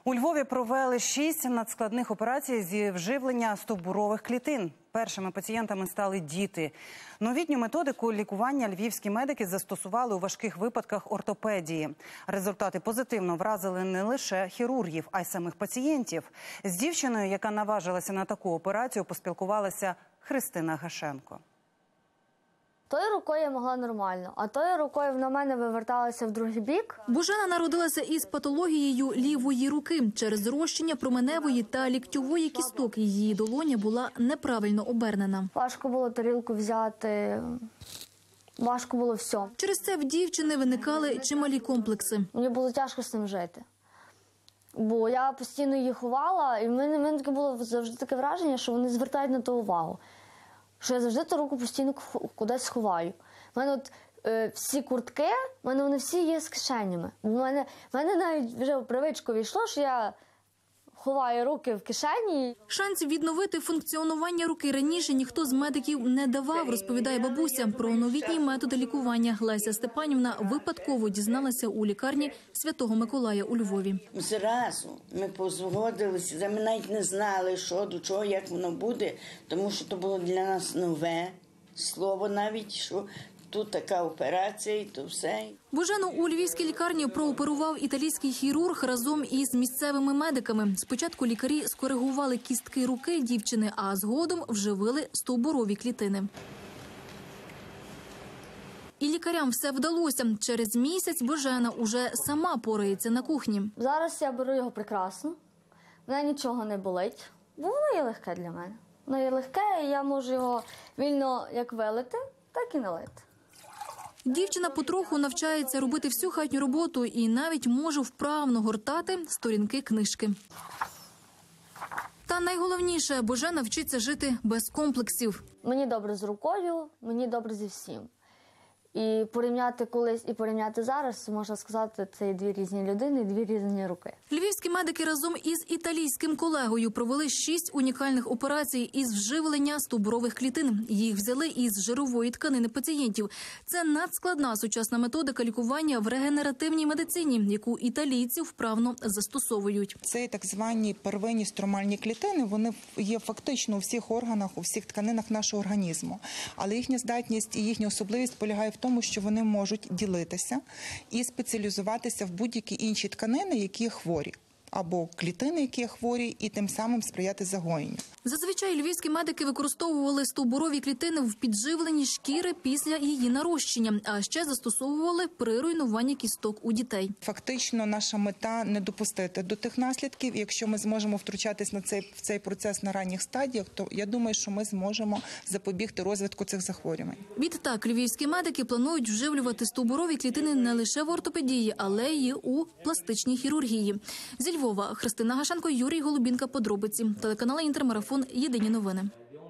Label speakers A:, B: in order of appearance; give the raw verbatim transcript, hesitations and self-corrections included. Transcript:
A: У Львові провели шість надскладних операцій зі вживлення стовбурових клітин. Першими пацієнтами стали діти. Новітню методику лікування львівські медики застосували у важких випадках ортопедії. Результати позитивно вразили не лише хірургів, а й самих пацієнтів. З дівчиною, яка наважилася на таку операцію, поспілкувалася Христина Гашенко.
B: Тою рукою я могла нормально, а тою рукою на мене виверталася в другий бік.
C: Божена народилася із патологією лівої руки. Через зрощення променевої та ліктьової кісток її долоня була неправильно обернена.
B: Важко було тарілку взяти, важко було все.
C: Через це в дівчини виникали чималі комплекси.
B: Мені було тяжко з цим жити. Бо я постійно її ховала, і в мене, в мене таке було завжди таке враження, що вони звертають на то увагу. Що я завжди ту руку постійно кудись сховаю. У мене от е, всі куртки, в мене вони всі є з кишенями. У мене, в мене навіть вже в привичку війшло, що я ховаю руки в кишені.
C: Шансів відновити функціонування руки раніше ніхто з медиків не давав, розповідає бабуся. Про новітні методи лікування Леся Степанівна випадково дізналася у лікарні Святого Миколая у Львові.
D: Зразу ми позгодилися, ми навіть не знали, що, до чого, як воно буде, тому що то було для нас нове слово навіть, що тут така операція і то все.
C: Божену у львівській лікарні прооперував італійський хірург разом із місцевими медиками. Спочатку лікарі скоригували кістки руки дівчини, а згодом вживили стовбурові клітини. І лікарям все вдалося. Через місяць Божена уже сама порається на кухні.
B: Зараз я беру його прекрасно, мене нічого не болить, бо воно є легке для мене. Воно є легке, і я можу його вільно як вилити, так і налити.
C: Дівчина потроху навчається робити всю хатню роботу і навіть може вправно гортати сторінки книжки. Та найголовніше – Божена вчиться жити без комплексів.
B: Мені добре з рукою, мені добре зі всім. І порівняти колись, і порівняти зараз, можна сказати, це дві різні людини, дві різні руки.
C: Львівські медики разом із італійським колегою провели шість унікальних операцій із вживлення стовбурових клітин. Їх взяли із жирової тканини пацієнтів. Це надскладна сучасна методика лікування в регенеративній медицині, яку італійці вправно застосовують.
E: Це так звані первинні стромальні клітини, вони є фактично у всіх органах, у всіх тканинах нашого організму. Але їхня здатність і їхня особливість полягає в тому, тому що вони можуть ділитися і спеціалізуватися в будь-які інші тканини, які хворі, або клітини, які хворі, і тим самим сприяти загоєнню.
C: Зазвичай львівські медики використовували стовбурові клітини в підживленні шкіри після її нарощення, а ще застосовували при руйнуванні кісток у дітей.
E: Фактично наша мета – не допустити до тих наслідків. Якщо ми зможемо втручатись на цей, в цей процес на ранніх стадіях, то я думаю, що ми зможемо запобігти розвитку цих захворювань.
C: Відтак, львівські медики планують вживлювати стовбурові клітини не лише в ортопедії, але й у пластичній хірургії. Зі Львова Христина Гашенко, Юрій Голубінка. Подробиці. Телеканал Інтермарафон. Єдині новини.